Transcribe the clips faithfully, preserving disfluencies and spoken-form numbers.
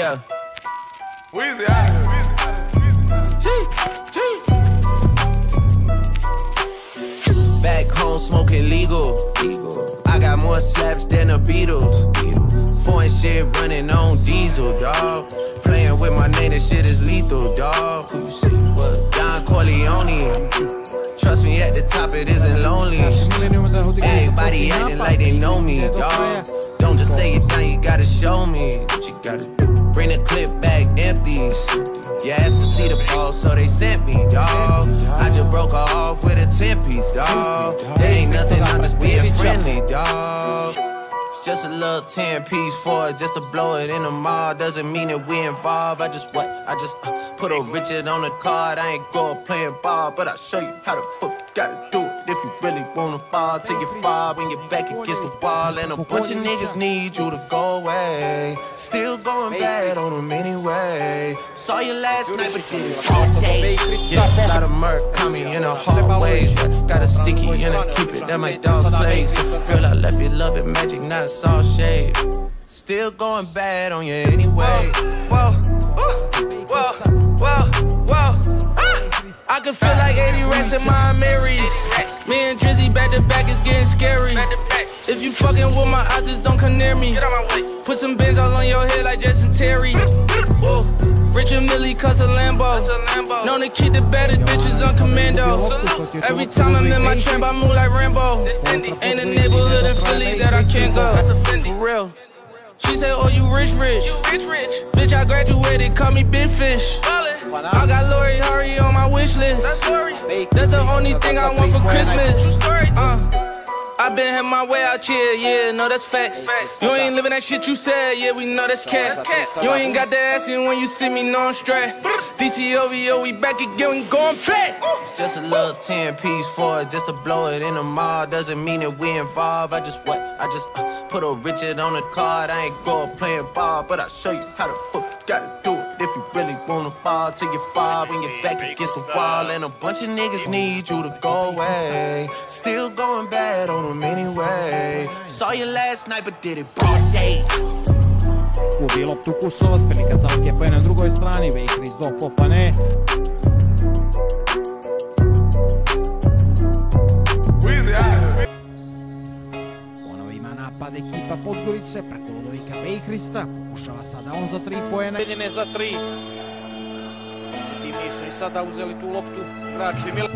Yeah. Weezy out of here. G, G. Back home smoking legal. legal. I got more slaps than the Beatles. Foreign shit running on diesel, dawg. Playing with my name, that shit is lethal, dawg. Who you see? What? Don Corleone. Trust me, at the top it isn't lonely. Everybody acting like they know me, dawg. Don't just say it down, you gotta show me what you gotta do. Bring the clip back empty. You asked to see the ball, so they sent me, dawg. I just broke her off with a ten piece, dawg. There ain't nothing, I'm just being friendly, dawg. Just a little ten piece for it, just to blow it in the mall. Doesn't mean that we involved. I just what? I just uh, put a Richard on the card. I ain't go playing ball, but I'll show you how the fuck you gotta do it. If you really wanna ball till you fall when you're back against the wall. And a bunch of niggas need you to go away. Still going bad on them anyway. Saw you last night, but did it all day. Yeah, a lot of murk caught me in a hallway. Got a sticky and I keep it at my dog's place. Girl, I left you love it, magic, not all shade. Still going bad on you anyway. Whoa, whoa, whoa, whoa, whoa. I can feel like eighty rats in my Marys. Me and Drizzy back to back is getting scary. If you fucking with my eyes, just don't come near me. Put some bins all on your head like Justin Terry. Whoa. Richard Millie cuss a Lambo. Known to keep the better bitches on commando. Every time I'm in my tramp, I move like Rambo. Ain't a neighborhood in Philly that I can't go. For real. She said, oh, you rich, rich. Bitch, I graduated, call me Big Fish. I got Lori Hurry on my wish list. That's the only thing I want for Christmas. Uh. I been had my way out here, yeah, no, that's facts. You ain't living that shit you said, yeah, we know that's cat. You ain't got that ass in when you see me, no, I'm straight. D C O V O, we back again, we going back. It's just a little ten piece for it, just to blow it in the mall. Doesn't mean that we involved. I just what? I just uh, put a Richard on the card. I ain't go playing ball, but I'll show you how the fuck you gotta do it. If you really wanna ball till you fall when you're back against the wall. And a bunch of niggas need you to go away. Still going bad on them anyway. Saw you last night, but did it broad day. Kubi loptu Kusova, Spelnika Zavke pa je na drugoj strani, Beyhurst do Fofane. Ponovo ima napad ekipa Podgorice preko Ludovika Beyhursta, pokušava sada on za tri poena. Veljene za tri. Ti nisu ni sada uzeli tu loptu, igrači Mil.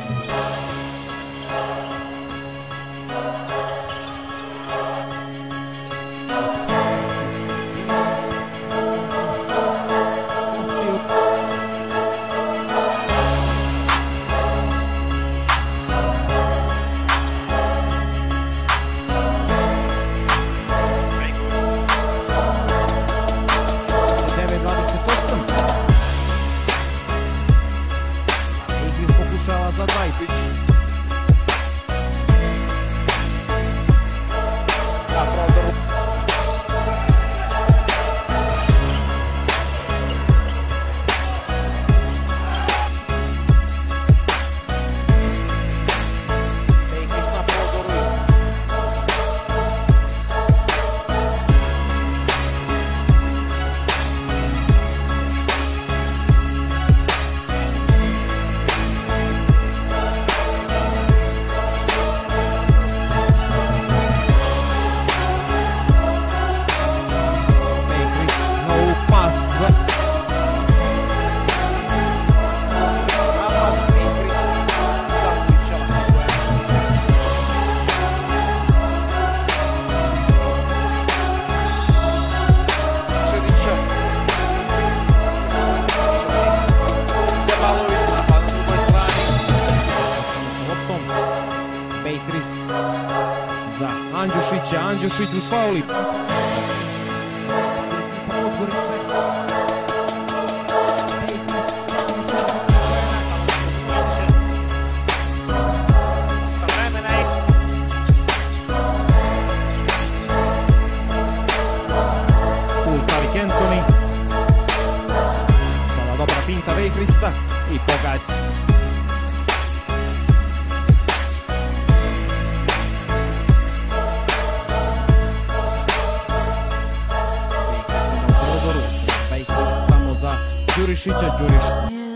Beyhurst za Andjušića, Andjušić uz fauli. Sada dobra pinta Beyhursta i pogađa. Đurišića, Đurišić.